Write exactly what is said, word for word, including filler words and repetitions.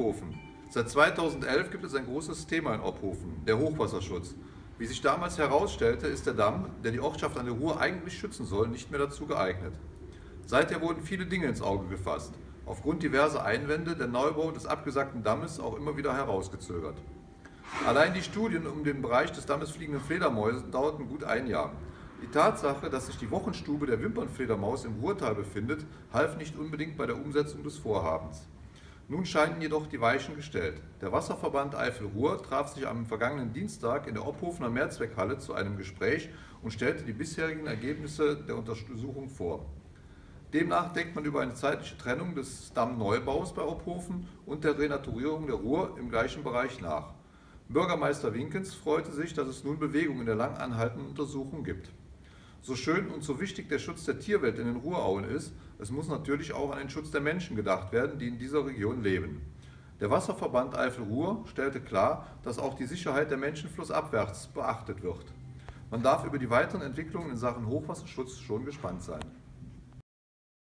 Opphofen. Seit zweitausendelf gibt es ein großes Thema in Opphofen, der Hochwasserschutz. Wie sich damals herausstellte, ist der Damm, der die Ortschaft an der Ruhr eigentlich schützen soll, nicht mehr dazu geeignet. Seither wurden viele Dinge ins Auge gefasst, aufgrund diverser Einwände der Neubau des abgesackten Dammes auch immer wieder herausgezögert. Allein die Studien um den Bereich des Dammes fliegenden Fledermäusen dauerten gut ein Jahr. Die Tatsache, dass sich die Wochenstube der Wimpernfledermaus im Ruhrtal befindet, half nicht unbedingt bei der Umsetzung des Vorhabens. Nun scheinen jedoch die Weichen gestellt. Der Wasserverband Eifel-Ruhr traf sich am vergangenen Dienstag in der Opphofener Mehrzweckhalle zu einem Gespräch und stellte die bisherigen Ergebnisse der Untersuchung vor. Demnach denkt man über eine zeitliche Trennung des Dammneubaus bei Opphofen und der Renaturierung der Ruhr im gleichen Bereich nach. Bürgermeister Winkens freute sich, dass es nun Bewegung in der lang anhaltenden Untersuchung gibt. So schön und so wichtig der Schutz der Tierwelt in den Ruhrauen ist, es muss natürlich auch an den Schutz der Menschen gedacht werden, die in dieser Region leben. Der Wasserverband Eifel-Ruhr stellte klar, dass auch die Sicherheit der Menschen flussabwärts beachtet wird. Man darf über die weiteren Entwicklungen in Sachen Hochwasserschutz schon gespannt sein.